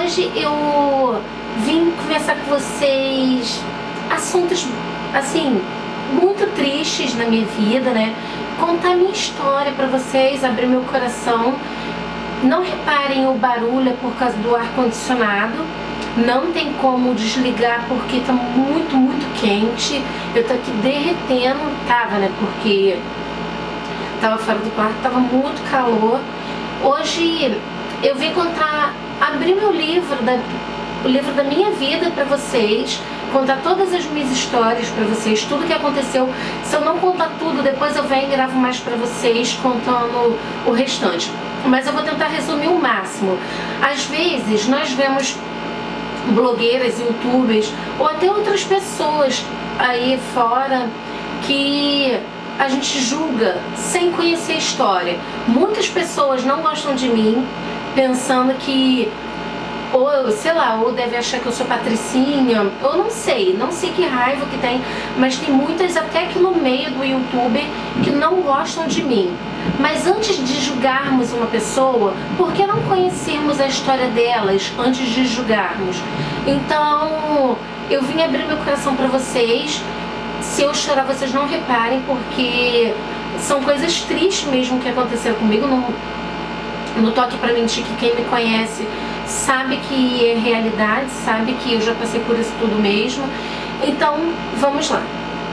hoje eu vim conversar com vocês assuntos, assim, muito tristes na minha vida, né? Contar minha história pra vocês, abrir meu coração. Não reparem o barulho, é por causa do ar-condicionado. Não tem como desligar porque tá muito, muito quente. Eu tô aqui derretendo, tava, né? Porque tava fora do quarto, tava muito calor. Hoje eu vim abrir meu livro, o livro da minha vida pra vocês, contar todas as minhas histórias pra vocês, tudo que aconteceu. Se eu não contar tudo, depois eu venho e gravo mais pra vocês, contando o restante. Mas eu vou tentar resumir o máximo. Às vezes nós vemos blogueiras, youtubers ou até outras pessoas aí fora que a gente julga sem conhecer a história. Muitas pessoas não gostam de mim, pensando que, ou sei lá, ou deve achar que eu sou patricinha, ou não sei que raiva que tem, mas tem muitas até aqui no meio do YouTube que não gostam de mim. Mas antes de julgarmos uma pessoa, por que não conhecermos a história delas antes de julgarmos? Então, eu vim abrir meu coração pra vocês. Se eu chorar, vocês não reparem, porque são coisas tristes mesmo que aconteceram comigo. Não tô aqui pra mentir, que quem me conhece sabe que é realidade, sabe que eu já passei por isso tudo mesmo. Então, vamos lá.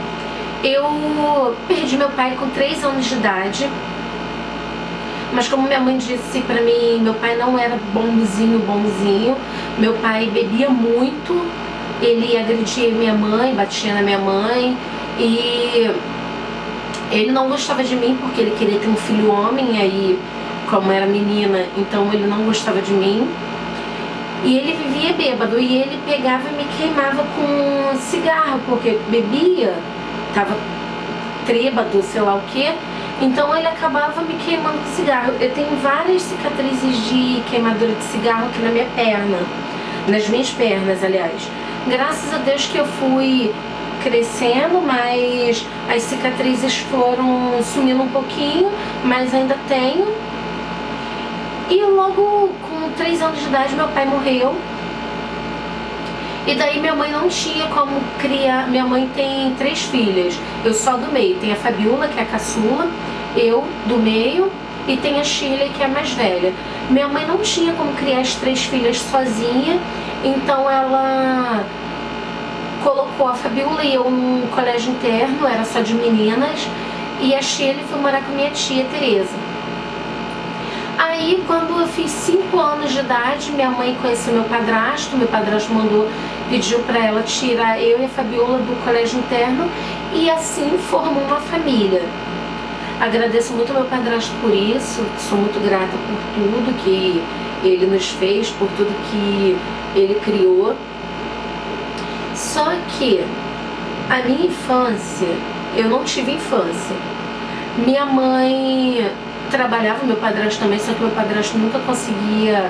Eu perdi meu pai com 3 anos de idade. Mas como minha mãe disse pra mim, meu pai não era bonzinho. Meu pai bebia muito, ele agredia minha mãe, batia na minha mãe. E ele não gostava de mim porque ele queria ter um filho homem, aí como era menina, então ele não gostava de mim. E ele vivia bêbado, e ele pegava e me queimava com cigarro, porque bebia, tava trêbado, sei lá o que. Então ele acabava me queimando com cigarro. Eu tenho várias cicatrizes de queimadura de cigarro aqui na minha perna, nas minhas pernas, aliás. Graças a Deus que eu fui crescendo, mas as cicatrizes foram sumindo um pouquinho, mas ainda tenho. E logo com 3 anos de idade meu pai morreu. E daí minha mãe não tinha como criar. Minha mãe tem 3 filhas, eu só do meio. Tem a Fabiola, que é a caçula, eu do meio, e tem a Shirley, que é a mais velha. Minha mãe não tinha como criar as 3 filhas sozinha, então ela colocou a Fabiola e eu num colégio interno, era só de meninas, e a Shirley foi morar com minha tia Tereza. Aí, quando eu fiz 5 anos de idade, minha mãe conheceu meu padrasto pediu pra ela tirar eu e a Fabiola do colégio interno, e assim formou uma família. Agradeço muito ao meu padrasto por isso, sou muito grata por tudo que ele nos fez, por tudo que ele criou. Só que a minha infância, eu não tive infância. Minha mãe trabalhava, meu padrasto também, só que meu padrasto nunca conseguia.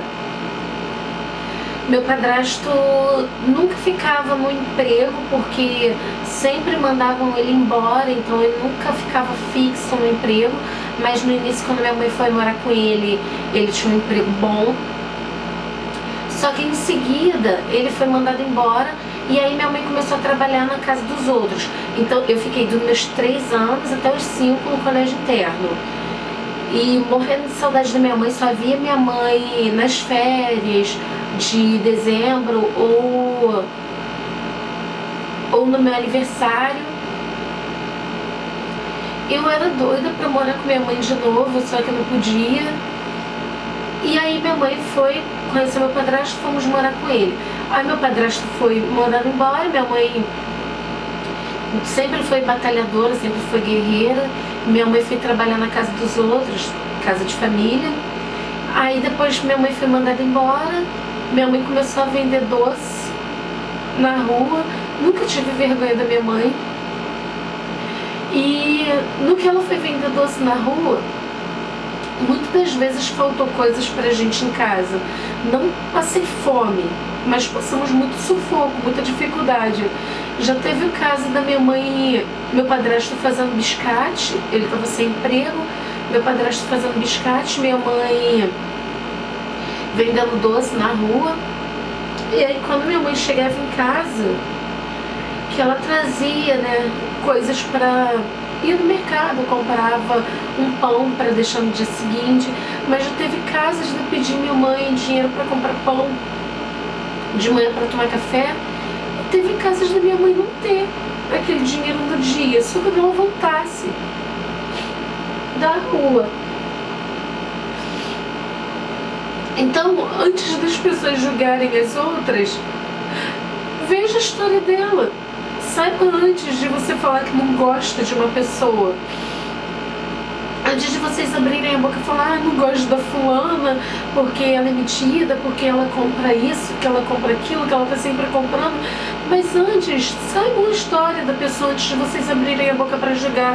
Meu padrasto nunca ficava no emprego, porque sempre mandavam ele embora, então ele nunca ficava fixo no emprego. Mas no início, quando minha mãe foi morar com ele, ele tinha um emprego bom. Só que em seguida ele foi mandado embora, e aí minha mãe começou a trabalhar na casa dos outros. Então eu fiquei dos meus 3 anos até os 5 no colégio interno. E morrendo de saudade da minha mãe, só via minha mãe nas férias de dezembro ou no meu aniversário. Eu era doida pra morar com minha mãe de novo, só que eu não podia. E aí minha mãe foi conhecer meu padrasto, fomos morar com ele. Aí meu padrasto foi mandado embora, minha mãe sempre foi batalhadora, sempre foi guerreira. Minha mãe foi trabalhar na casa dos outros, casa de família. Aí depois minha mãe foi mandada embora. Minha mãe começou a vender doce na rua. Nunca tive vergonha da minha mãe. E no que ela foi vender doce na rua, muitas das vezes faltou coisas pra gente em casa. Não passei fome, mas passamos muito sufoco, muita dificuldade. Já teve o caso da minha mãe, meu padrasto fazendo biscate, ele estava sem emprego, meu padrasto fazendo biscate, minha mãe vendendo doce na rua. E aí quando minha mãe chegava em casa, que ela trazia, né, coisas para ir no mercado, comprava um pão para deixar no dia seguinte, mas já teve casos de eu pedir minha mãe dinheiro para comprar pão de manhã para tomar café, e teve casos da minha mãe não ter aquele dinheiro no dia, só quando ela voltasse da rua. Então, antes das pessoas julgarem as outras, veja a história dela. Saiba antes de você falar que não gosta de uma pessoa. Antes de vocês abrirem a boca e falar, não gosto da fulana porque ela é metida, porque ela compra isso, que ela compra aquilo, que ela tá sempre comprando. Mas antes, saibam a história da pessoa antes de vocês abrirem a boca para julgar.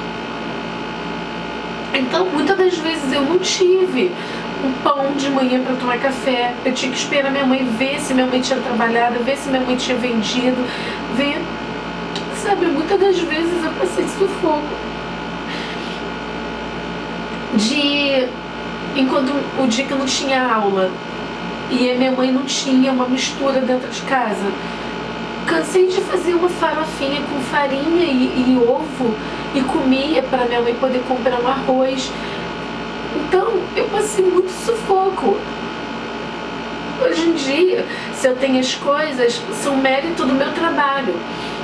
Então, muitas das vezes eu não tive um pão de manhã para tomar café. Eu tinha que esperar minha mãe ver se minha mãe tinha trabalhado, ver se minha mãe tinha vendido, ver. Sabe, muitas das vezes eu passei sufoco. Enquanto o dia que eu não tinha aula e a minha mãe não tinha uma mistura dentro de casa, cansei de fazer uma farofinha com farinha e ovo e comia para minha mãe poder comprar um arroz. Então eu passei muito sufoco. Hoje em dia, se eu tenho as coisas, são mérito do meu trabalho.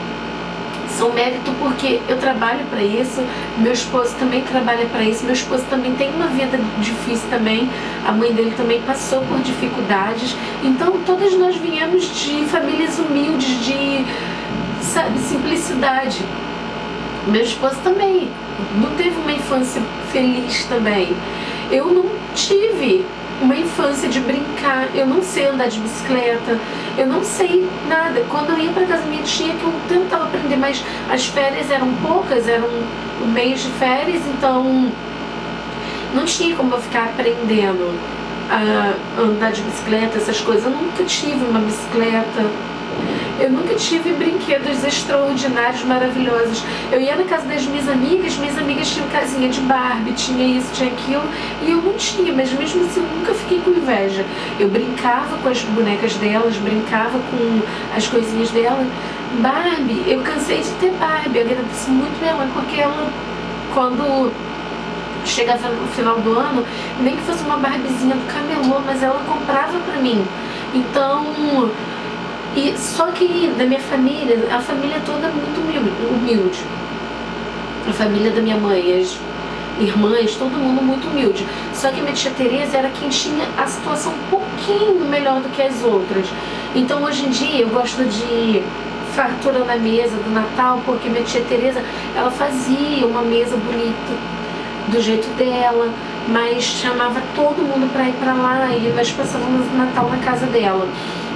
São mérito porque eu trabalho para isso, meu esposo também trabalha para isso, meu esposo também tem uma vida difícil também, a mãe dele também passou por dificuldades, então todas nós viemos de famílias humildes, de, sabe, simplicidade. Meu esposo também não teve uma infância feliz também. Eu não tive uma infância de brincar, eu não sei andar de bicicleta, eu não sei nada. Quando eu ia para casa da minha tia, que eu tentava aprender, mas as férias eram poucas, eram um mês de férias, então não tinha como eu ficar aprendendo a andar de bicicleta, essas coisas. Eu nunca tive uma bicicleta, eu nunca tive brinquedos extraordinários, maravilhosos. Eu ia na casa das minhas amigas tinham casinha de Barbie, tinha isso, tinha aquilo, e eu não tinha, mas mesmo assim eu nunca fiquei com inveja. Eu brincava com as bonecas delas, brincava com as coisinhas dela. Barbie, eu cansei de ter Barbie, eu agradeço muito minha mãe, porque ela, quando chegava no final do ano, nem que fosse uma Barbiezinha do camelô, mas ela comprava pra mim. Então... E só que da minha família, a família toda é muito humilde. A família da minha mãe, as irmãs, todo mundo muito humilde. Só que a minha tia Tereza era quem tinha a situação um pouquinho melhor do que as outras. Então hoje em dia eu gosto de fartura na mesa do Natal, porque minha tia Tereza, ela fazia uma mesa bonita do jeito dela, mas chamava todo mundo para ir para lá e nós passávamos o Natal na casa dela.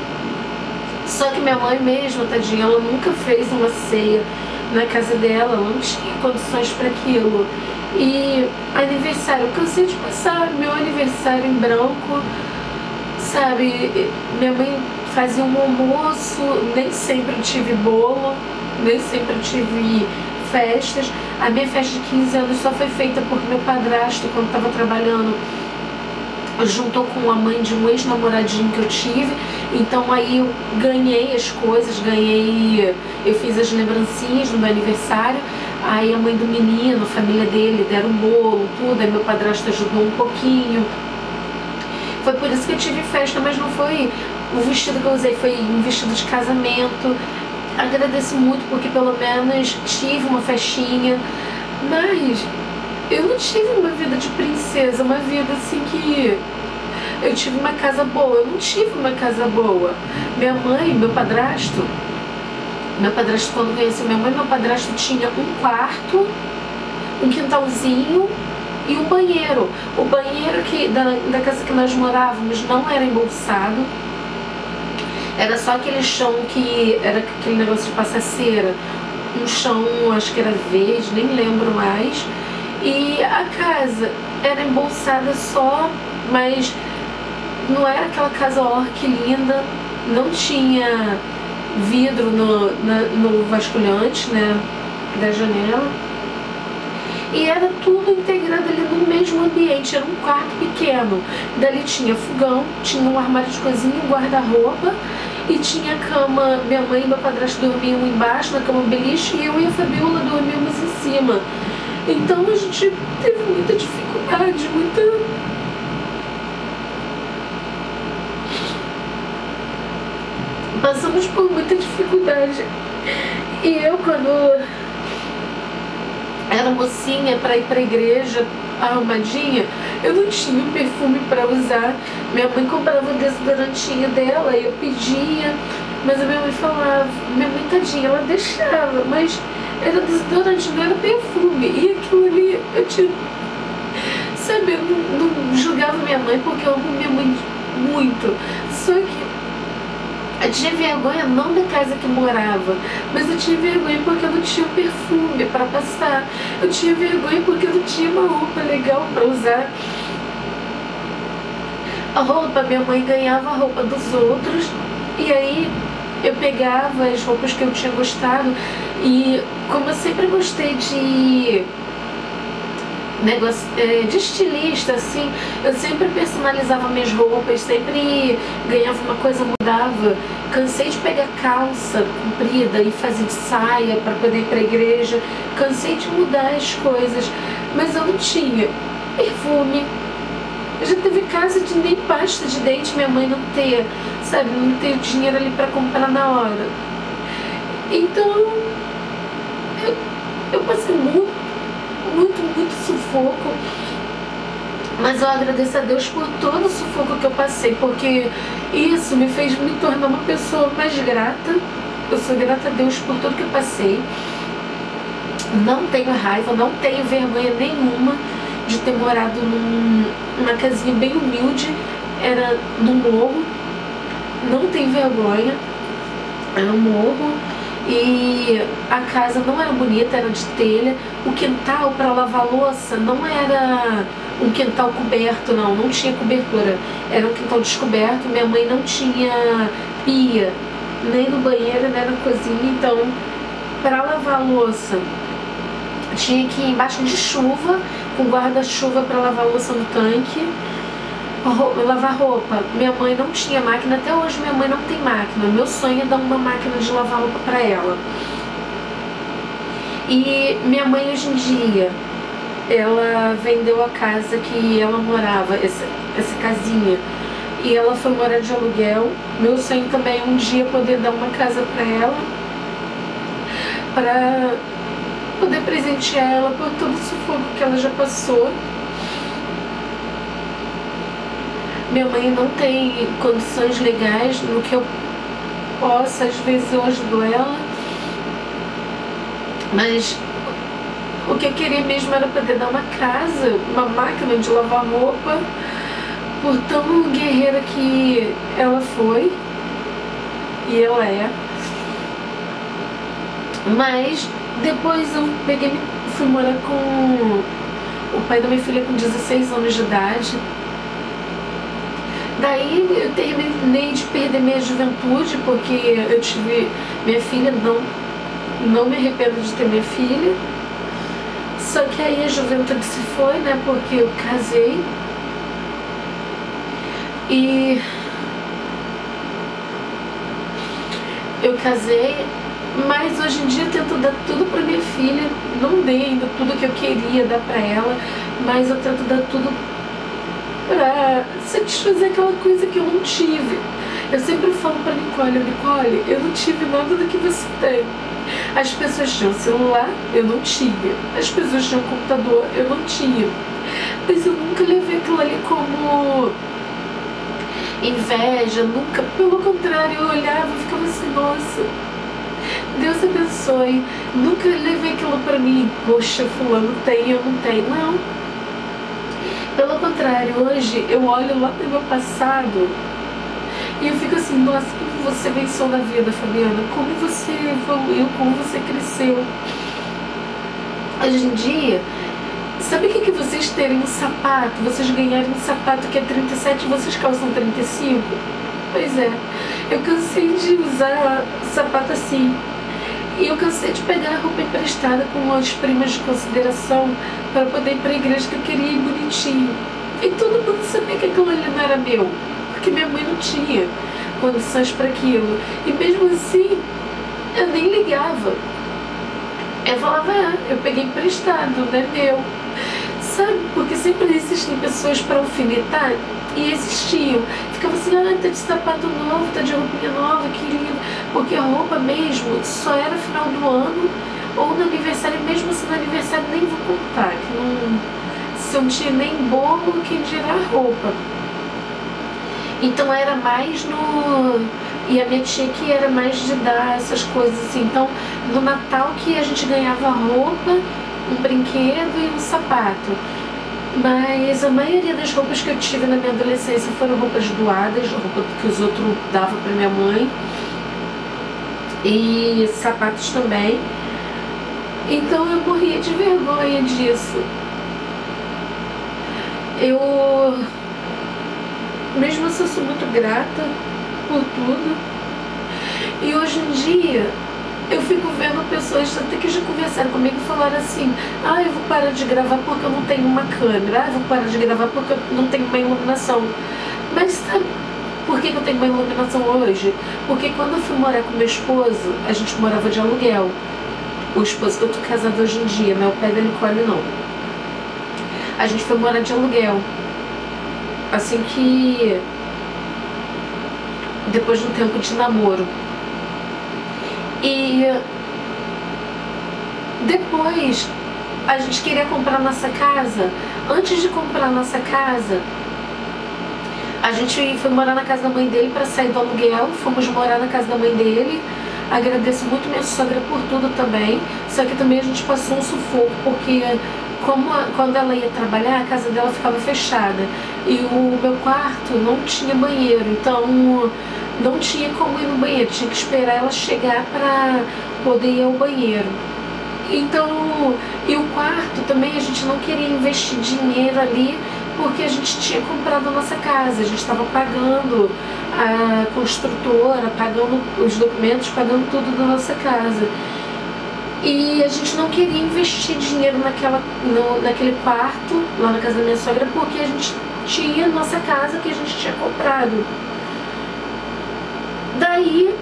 Só que minha mãe mesmo, tadinha, ela nunca fez uma ceia na casa dela, ela não tinha condições para aquilo. E aniversário, eu cansei de passar meu aniversário em branco, sabe? Minha mãe fazia um almoço, nem sempre tive bolo, nem sempre tive festas. A minha festa de 15 anos só foi feita porque meu padrasto, quando estava trabalhando, juntou com a mãe de um ex-namoradinho que eu tive. Então aí eu ganhei as coisas, eu fiz as lembrancinhas no meu aniversário. Aí a mãe do menino, a família dele, deram um bolo, tudo. Aí meu padrasto ajudou um pouquinho. Foi por isso que eu tive festa, mas não foi o vestido que eu usei, foi um vestido de casamento. Agradeço muito porque pelo menos tive uma festinha, mas eu não tive uma vida de princesa, uma vida assim que eu tive uma casa boa. Eu não tive uma casa boa. Minha mãe, meu padrasto quando conheceu minha mãe, meu padrasto tinha um quarto, um quintalzinho e um banheiro. O banheiro da casa que nós morávamos não era embolsado, era só aquele chão que era aquele negócio de passar cera, um chão, acho que era verde, nem lembro mais. E a casa era embolsada só, mas não era aquela casa, ó, que linda, não tinha vidro no vasculhante, né, da janela. E era tudo integrado ali no mesmo ambiente, era um quarto pequeno. Dali tinha fogão, tinha um armário de cozinha, um guarda-roupa e tinha cama. Minha mãe e meu padrasto dormiam embaixo na cama beliche e eu e a Fabiola dormíamos em cima. Então a gente teve muita dificuldade, passamos por muita dificuldade. E eu, quando era mocinha para ir para a igreja arrumadinha, eu não tinha um perfume para usar. Minha mãe comprava o desodorantinho dela e eu pedia, mas a minha mãe falava, minha mãe tadinha, ela deixava, mas era desodorante, não era perfume. E aquilo ali, eu tinha, sabe, eu não julgava minha mãe porque eu amo minha mãe muito. Só que eu tinha vergonha não da casa que morava, mas eu tinha vergonha porque eu não tinha um perfume para passar. Eu tinha vergonha porque eu não tinha uma roupa legal para usar. A roupa, minha mãe ganhava a roupa dos outros e aí eu pegava as roupas que eu tinha gostado e como eu sempre gostei de de estilista, assim, eu sempre personalizava minhas roupas, sempre ganhava uma coisa, mudava. Cansei de pegar calça comprida e fazer de saia para poder ir para a igreja, cansei de mudar as coisas, mas eu não tinha perfume. Eu já teve casa de nem pasta de dente minha mãe não ter, sabe, não ter o dinheiro ali para comprar na hora. Então eu passei muito sufoco, mas eu agradeço a Deus por todo o sufoco que eu passei, porque isso me fez me tornar uma pessoa mais grata. Eu sou grata a Deus por tudo que eu passei, não tenho raiva, não tenho vergonha nenhuma de ter morado numa casinha bem humilde, era no morro, não tenho vergonha, era um morro. E a casa não era bonita, era de telha. O quintal para lavar louça não era um quintal coberto, não tinha cobertura. Era um quintal descoberto. Minha mãe não tinha pia, nem no banheiro, nem na cozinha. Então, para lavar louça, tinha que ir embaixo de chuva, com guarda-chuva para lavar louça no tanque. Lavar roupa, minha mãe não tinha máquina, até hoje minha mãe não tem máquina. Meu sonho é dar uma máquina de lavar roupa para ela. E minha mãe hoje em dia, ela vendeu a casa que ela morava, essa casinha, e ela foi morar de aluguel. Meu sonho também é um dia poder dar uma casa para ela, para poder presentear ela por todo o sufoco que ela já passou. Minha mãe não tem condições legais, no que eu possa, às vezes eu ajudo ela, mas o que eu queria mesmo era poder dar uma casa, uma máquina de lavar roupa, por tão guerreira que ela foi, e ela é. Mas depois eu fui morar com o pai da minha filha com 16 anos de idade. Daí eu terminei de perder minha juventude, porque eu tive minha filha, não me arrependo de ter minha filha. Só que aí a juventude se foi, né, porque eu casei. E eu casei, mas hoje em dia eu tento dar tudo pra minha filha. Não dei ainda tudo que eu queria dar pra ela, mas eu tento dar tudo pra satisfazer aquela coisa que eu não tive. Eu sempre falo pra Nicole, eu não tive nada do que você tem. As pessoas tinham celular, eu não tinha. As pessoas tinham computador, eu não tinha. Mas eu nunca levei aquilo ali como inveja, nunca. Pelo contrário, eu olhava e ficava assim, nossa, Deus abençoe. Nunca levei aquilo pra mim, poxa, fulano tem, eu não tenho. Não. Pelo contrário, hoje eu olho lá pro meu passado e eu fico assim, nossa, como você venceu na vida, Fabiana, como você evoluiu, como você cresceu. Hoje em dia, sabe o que vocês terem um sapato, vocês ganharem um sapato que é 37 e vocês calçam 35? Pois é, eu cansei de usar sapato assim. E eu cansei de pegar roupa emprestada com as primas de consideração para poder ir para a igreja, que eu queria ir bonitinho. E todo mundo sabia que aquilo ali não era meu, porque minha mãe não tinha condições para aquilo. E mesmo assim, eu nem ligava. Eu falava, eu peguei emprestado, não é meu. Sabe, porque sempre existem pessoas para alfinetar, e existiam. Ficava assim, tá de sapato novo, tá de roupinha nova, que lindo. Porque a roupa mesmo só era final do ano ou no aniversário, mesmo assim no aniversário nem vou contar, que não, se eu não tinha nem bolo, quem dirá roupa. Então era mais no... E a minha tia que era mais de dar essas coisas assim. Então no Natal que a gente ganhava roupa, um brinquedo e um sapato. Mas a maioria das roupas que eu tive na minha adolescência foram roupas doadas, roupa que os outros davam para minha mãe, e sapatos também. Então eu morria de vergonha disso. Mesmo assim, eu sou muito grata por tudo. E hoje em dia eu fico vendo pessoas até que já conversaram comigo e falaram assim, eu vou parar de gravar porque eu não tenho uma câmera, eu vou parar de gravar porque eu não tenho uma iluminação. Mas sabe por que eu tenho uma iluminação hoje? Porque quando eu fui morar com meu esposo, a gente morava de aluguel. O esposo que eu tô casada hoje em dia, não é o pai da Nicole não. A gente foi morar de aluguel. Assim que... depois de um tempo de namoro. E depois a gente queria comprar nossa casa. Antes de comprar nossa casa, a gente foi morar na casa da mãe dele para sair do aluguel. Fomos morar na casa da mãe dele. Agradeço muito minha sogra por tudo também. Só que também a gente passou um sufoco, porque quando ela ia trabalhar, a casa dela ficava fechada. E o meu quarto não tinha banheiro, então não tinha como ir no banheiro, tinha que esperar ela chegar para poder ir ao banheiro. Então, e o quarto também a gente não queria investir dinheiro ali, porque a gente tinha comprado a nossa casa, a gente estava pagando a construtora, pagando os documentos, pagando tudo da nossa casa. E a gente não queria investir dinheiro naquele quarto, lá na casa da minha sogra, porque a gente tinha nossa casa que a gente tinha comprado. Daí,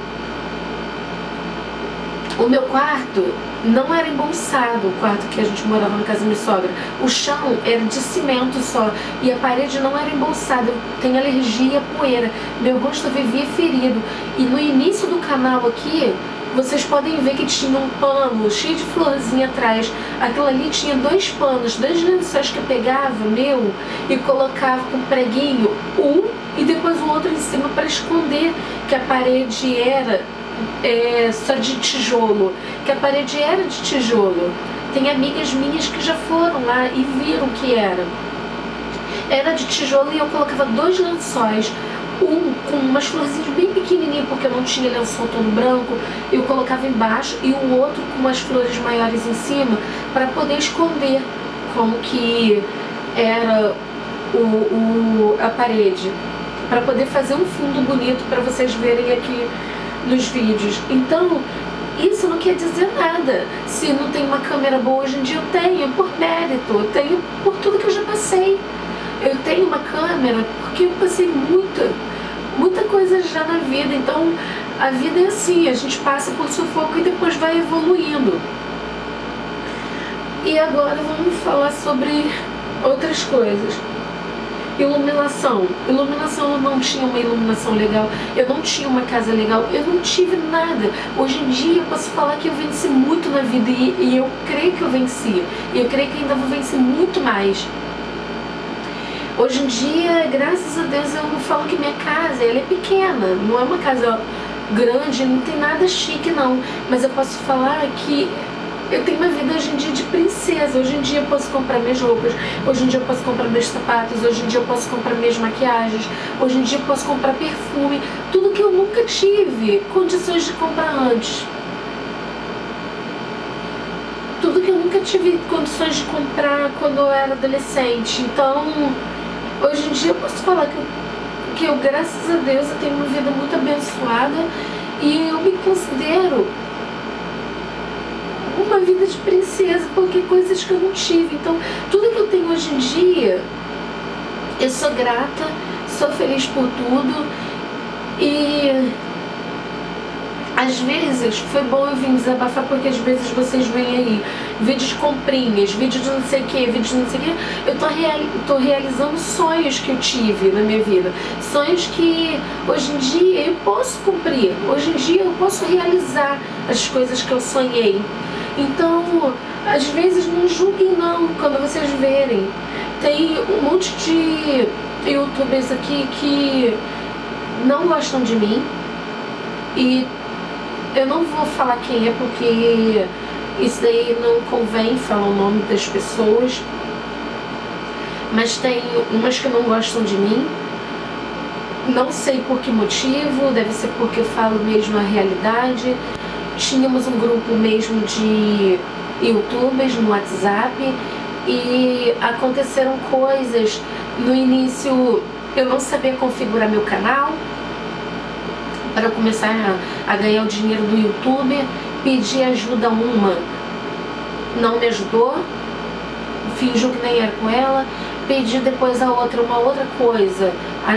o meu quarto não era embolsado, o quarto que a gente morava na casa da minha sogra. O chão era de cimento só, e a parede não era embolsada. Eu tenho alergia à poeira, meu rosto vivia ferido. E no início do canal aqui, vocês podem ver que tinha um pano cheio de florzinha atrás. Aquilo ali tinha dois panos, dois lençóis que eu pegava, meu, e colocava com preguinho, e depois o outro em cima para esconder que a parede era só de tijolo, que a parede era de tijolo. Tem amigas minhas que já foram lá e viram que era de tijolo, e eu colocava dois lençóis, um com umas florzinhas bem pequenininhas, porque eu não tinha lençol todo branco, eu colocava embaixo, e o outro com umas flores maiores em cima, para poder esconder como que era a parede, para poder fazer um fundo bonito para vocês verem aqui nos vídeos. Então, isso não quer dizer nada. Se não tem uma câmera boa hoje em dia, eu tenho por mérito, eu tenho por tudo que eu já passei. Eu tenho uma câmera porque eu passei muita coisa já na vida. Então, a vida é assim, a gente passa por sufoco e depois vai evoluindo. E agora vamos falar sobre outras coisas. Iluminação. Iluminação, eu não tinha uma iluminação legal, eu não tinha uma casa legal, eu não tive nada. Hoje em dia eu posso falar que eu venci muito na vida, e eu creio que eu venci. E eu creio que ainda vou vencer muito mais. Hoje em dia, graças a Deus, eu não falo que minha casa, ela é pequena, não é uma casa grande, não tem nada chique não. Mas eu posso falar que eu tenho uma vida hoje em dia de princesa. Hoje em dia eu posso comprar minhas roupas, hoje em dia eu posso comprar meus sapatos, hoje em dia eu posso comprar minhas maquiagens, hoje em dia eu posso comprar perfume, tudo que eu nunca tive condições de comprar antes. Tudo que eu nunca tive condições de comprar quando eu era adolescente. Então, hoje em dia eu posso falar que eu, graças a Deus, eu tenho uma vida muito abençoada, e eu me considero de princesa, porque coisas que eu não tive. Então, tudo que eu tenho hoje em dia, eu sou grata, sou feliz por tudo. E às vezes foi bom eu vir desabafar, porque às vezes vocês veem aí vídeos de comprinhas, vídeos de não sei o que, vídeos de não sei o que. Eu tô realizando sonhos que eu tive na minha vida, sonhos que hoje em dia eu posso cumprir, hoje em dia eu posso realizar as coisas que eu sonhei. Então, às vezes não julguem não, quando vocês verem. Tem um monte de youtubers aqui que não gostam de mim, e eu não vou falar quem é, porque isso daí não convém falar o nome das pessoas, mas tem umas que não gostam de mim. Não sei por que motivo, deve ser porque eu falo mesmo a realidade. Tínhamos um grupo mesmo de youtubers no WhatsApp e aconteceram coisas. No início eu não sabia configurar meu canal para eu começar a ganhar o dinheiro do YouTube. Pedi ajuda a uma, não me ajudou, fingiu que nem era com ela. Pedi depois a outra, uma outra coisa,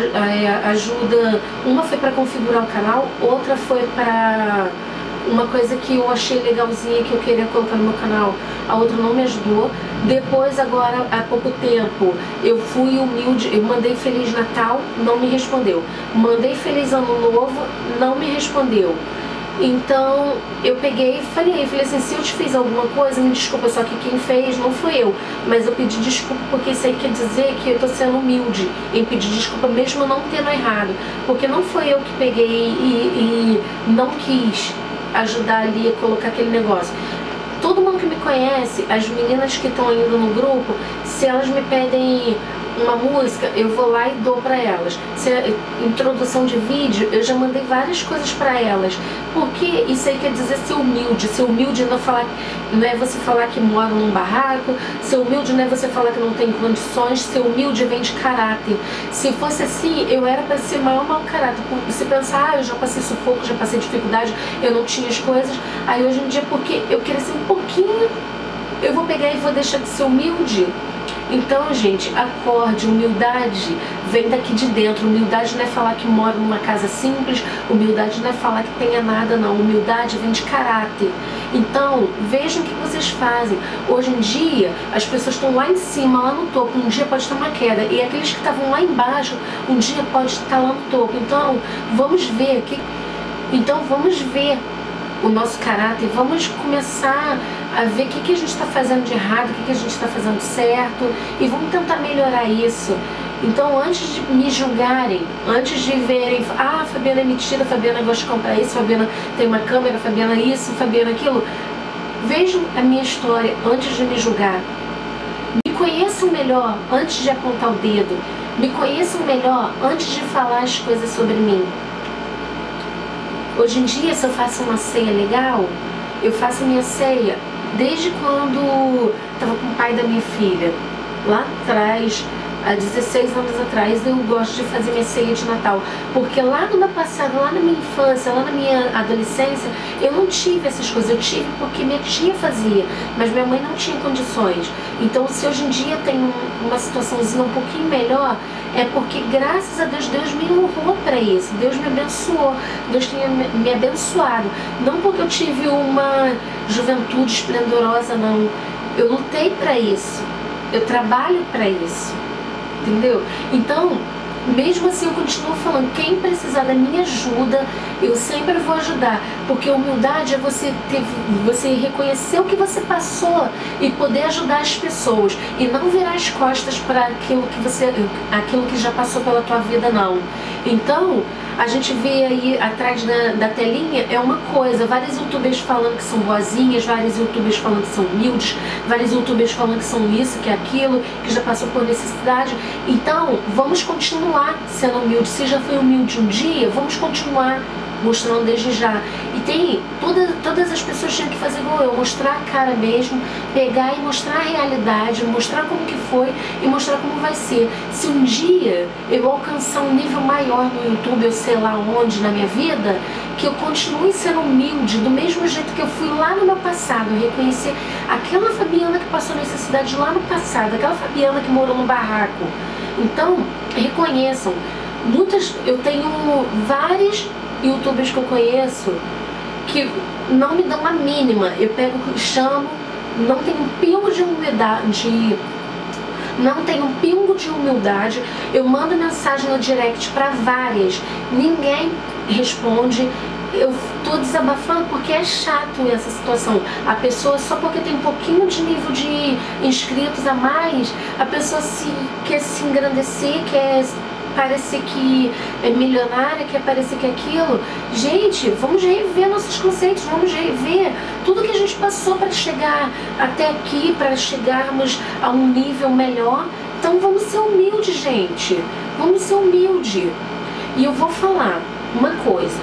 ajuda. Uma foi para configurar o canal, outra foi para uma coisa que eu achei legalzinha, que eu queria colocar no meu canal. A outra não me ajudou. Depois, agora, há pouco tempo, eu fui humilde, eu mandei Feliz Natal, não me respondeu. Mandei Feliz Ano Novo, não me respondeu. Então, eu peguei e falei assim, se eu te fiz alguma coisa, me desculpa, só que quem fez não fui eu. Mas eu pedi desculpa, porque isso aí quer dizer que eu tô sendo humilde em pedir desculpa, mesmo não tendo errado. Porque não foi eu que peguei e não quis ajudar ali a colocar aquele negócio. Todo mundo que me conhece, as meninas que estão indo no grupo, se elas me pedem uma música, eu vou lá e dou pra elas. Se é introdução de vídeo, eu já mandei várias coisas pra elas. Porque isso aí quer dizer ser humilde. Ser humilde não é você falar que mora num barraco. Ser humilde não é você falar que não tem condições. Ser humilde vem de caráter. Se fosse assim, eu era pra ser maior mau caráter. Se pensar, eu já passei sufoco, já passei dificuldade, eu não tinha as coisas. Aí hoje em dia, porque eu cresci um pouquinho, eu vou pegar e vou deixar de ser humilde? Então, gente, acorde, humildade vem daqui de dentro. Humildade não é falar que mora numa casa simples, humildade não é falar que tenha nada, não. Humildade vem de caráter. Então, vejam o que vocês fazem. Hoje em dia, as pessoas estão lá em cima, lá no topo, um dia pode ter uma queda. E aqueles que estavam lá embaixo, um dia pode estar lá no topo. Então, vamos ver o nosso caráter, vamos começar a ver o que a gente está fazendo de errado, o que a gente está fazendo certo, e vamos tentar melhorar isso. Então, antes de me julgarem, antes de verem, ah, a Fabiana é metida, a Fabiana gosta de comprar isso, a Fabiana tem uma câmera, a Fabiana isso, a Fabiana aquilo, vejam a minha história antes de me julgar. Me conheçam melhor antes de apontar o dedo. Me conheçam melhor antes de falar as coisas sobre mim. Hoje em dia, se eu faço uma ceia legal, eu faço minha ceia desde quando estava com o pai da minha filha. Lá atrás, há 16 anos atrás, eu gosto de fazer minha ceia de Natal. Porque lá no meu passado, lá na minha infância, lá na minha adolescência, eu não tive essas coisas. Eu tive porque minha tia fazia, mas minha mãe não tinha condições. Então, se hoje em dia tem uma situaçãozinha um pouquinho melhor, é porque, graças a Deus, Deus me honrou para isso. Deus me abençoou. Deus tinha me abençoado. Não porque eu tive uma juventude esplendorosa, não. Eu lutei para isso. Eu trabalho para isso. Entendeu? Então, mesmo assim eu continuo falando, quem precisar da minha ajuda, eu sempre vou ajudar, porque humildade é você reconhecer o que você passou e poder ajudar as pessoas, e não virar as costas para aquilo que já passou pela tua vida, não. Então, a gente vê aí atrás da telinha é uma coisa, vários youtubers falando que são boazinhas, vários youtubers falando que são humildes, vários youtubers falando que são isso, que é aquilo, que já passou por necessidade. Então, vamos continuar sendo humildes. Se já foi humilde um dia, vamos continuar mostrando desde já. E tem, todas as pessoas tinham que fazer igual eu, mostrar a cara mesmo, pegar e mostrar a realidade, mostrar como que foi e mostrar como vai ser. Se um dia eu alcançar um nível maior no YouTube, eu sei lá onde na minha vida, que eu continue sendo humilde, do mesmo jeito que porque eu fui lá no meu passado, eu reconheci aquela Fabiana que passou necessidade lá no passado, aquela Fabiana que morou no barraco. Então, reconheçam. Eu tenho vários youtubers que eu conheço que não me dão a mínima. Eu pego e chamo, não tem um pingo de humildade, eu mando mensagem no direct pra várias, ninguém responde. Eu tô desabafando porque é chato essa situação. A pessoa, só porque tem um pouquinho de nível de inscritos a mais, a pessoa quer se engrandecer, quer parecer que é milionária, quer parecer que é aquilo. Gente, vamos rever nossos conceitos, vamos rever tudo que a gente passou para chegar até aqui, para chegarmos a um nível melhor. Então vamos ser humildes, gente. Vamos ser humildes. E eu vou falar uma coisa,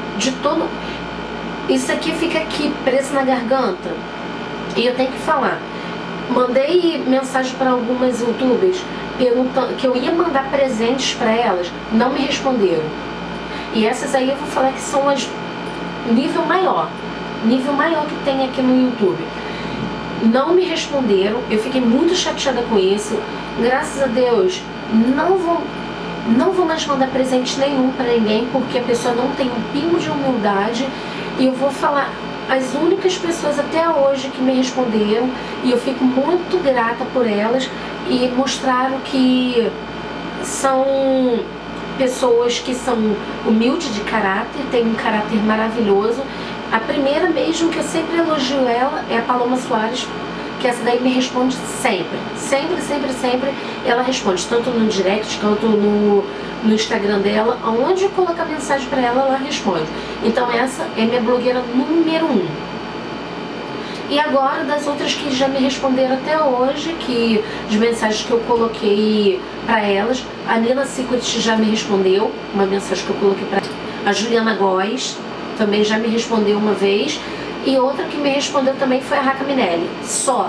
isso aqui fica aqui preso na garganta e eu tenho que falar. Mandei mensagem para algumas youtubers perguntando que eu ia mandar presentes para elas, não me responderam. E essas aí eu vou falar que são as nível maior que tem aqui no YouTube. Não me responderam, eu fiquei muito chateada com isso. Graças a Deus, não vou mais mandar presente nenhum para ninguém, porque a pessoa não tem um pingo de humildade. E eu vou falar, as únicas pessoas até hoje que me responderam, e eu fico muito grata por elas, e mostraram que são pessoas que são humildes de caráter, têm um caráter maravilhoso. A primeira mesmo que eu sempre elogio ela é a Paloma Soares, que essa daí me responde sempre, sempre ela responde, tanto no direct quanto no Instagram dela, aonde eu colocar mensagem pra ela, ela responde. Então essa é minha blogueira número 1. E agora, das outras que já me responderam até hoje, que as mensagens que eu coloquei pra elas, a Nina Secret já me respondeu, uma mensagem que eu coloquei pra ela. A Juliana Góes também já me respondeu uma vez. E outra que me respondeu também foi a Raca Minelli. Só.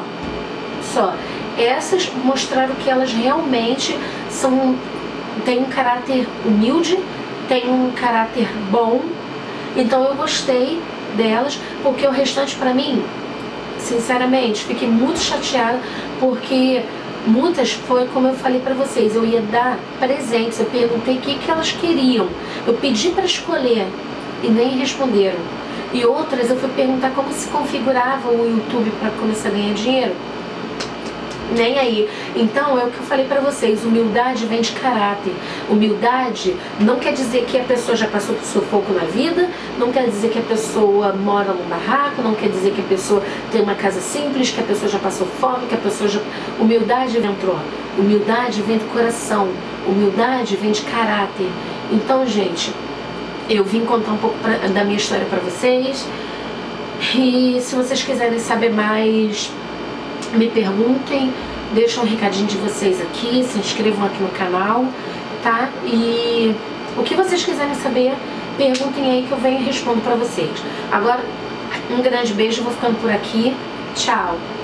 Essas mostraram que elas realmente têm um caráter humilde, têm um caráter bom. Então eu gostei delas, porque o restante pra mim, sinceramente, fiquei muito chateada, porque muitas foi como eu falei pra vocês, eu ia dar presentes, eu perguntei o que elas queriam. Eu pedi pra escolher e nem responderam. E outras eu fui perguntar como se configurava o YouTube para começar a ganhar dinheiro. Nem aí. Então é o que eu falei pra vocês, humildade vem de caráter. Humildade não quer dizer que a pessoa já passou por sufoco na vida, não quer dizer que a pessoa mora num barraco, não quer dizer que a pessoa tem uma casa simples, que a pessoa já passou fome, que a pessoa já... Humildade entrou. Humildade vem do coração. Humildade vem de caráter. Então, gente, eu vim contar um pouco da minha história pra vocês. E se vocês quiserem saber mais, me perguntem, deixem um recadinho de vocês aqui, se inscrevam aqui no canal, tá? E o que vocês quiserem saber, perguntem aí que eu venho e respondo pra vocês. Agora, um grande beijo, vou ficando por aqui. Tchau!